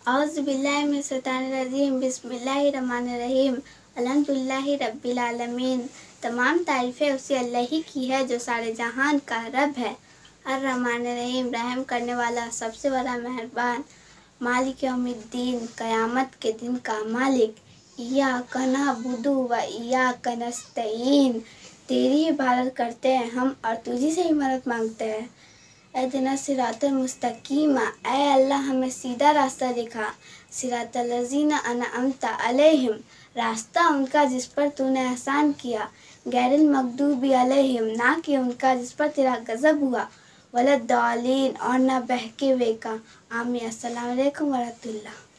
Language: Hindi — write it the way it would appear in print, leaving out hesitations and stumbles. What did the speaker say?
औज़ुबिल्लाहिमिनश्शैतानिर्रजीम बिस्मिल्लाहिर्रहमानिर्रहीम अल्हम्दुलिल्लाहि रब्बिल आलमीन। तमाम तारीफ़ें उसी अल्लाह ही की है जो सारे जहान का रब है। अर्रहमानिर्रहीम, रहम करने वाला, सबसे बड़ा मेहरबान। मालिक यौमिद्दीन, क़यामत के दिन का मालिक। इय्याका नअबुदु व इय्याका नस्तईन, तेरी इबादत करते हैं हम और तुझी से ही मदद मांगते हैं। इहदिना सिरातल मुस्तकीम, ऐ अल्लाह हमें सीधा रास्ता दिखा। सिरातल लज़ीना अनअमता अलैहिम, रास्ता उनका जिस पर तूने एहसान किया। गैरिल मग़दूबि अलैहिम, ना कि उनका जिस पर तेरा गज़ब हुआ। वलद्दालीन, और ना बहके हुए का। आमीन। अस्सलामु अलैकुम व रहमतुल्लाह।